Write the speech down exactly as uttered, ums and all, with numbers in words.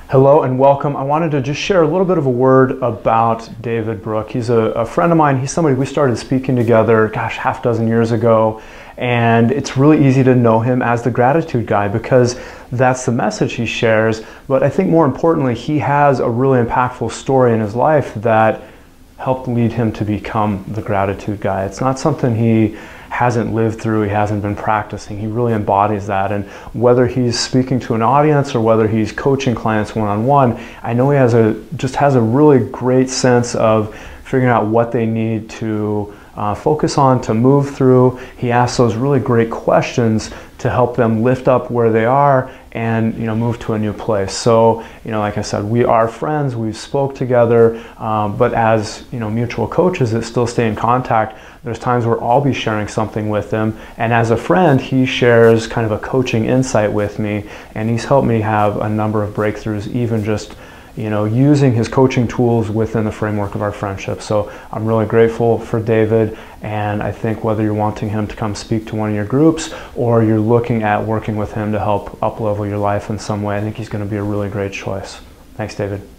Hello and welcome. I wanted to just share a little bit of a word about David Brooke. He's a, a friend of mine. He's somebody we started speaking together, gosh, half dozen years ago. And it's really easy to know him as the gratitude guy because that's the message he shares. But I think more importantly, he has a really impactful story in his life that helped lead him to become the gratitude guy. It's not something he hasn't lived through, he hasn't been practicing. He really embodies that. And whether he's speaking to an audience or whether he's coaching clients one-on-one, I know he has a just has a really great sense of figuring out what they need to uh, focus on, to move through. He asks those really great questions to help them lift up where they are and you know move to a new place. So you know, like I said, we are friends. We've spoke together, um, but as you know, mutual coaches that still stay in contact. There's times where I'll be sharing something with him, and as a friend, he shares kind of a coaching insight with me, and he's helped me have a number of breakthroughs, even just you know using his coaching tools within the framework of our friendship. So I'm really grateful for David, and I think whether you're wanting him to come speak to one of your groups or you're looking at working with him to help up-level your life in some way, I think he's going to be a really great choice. Thanks, David.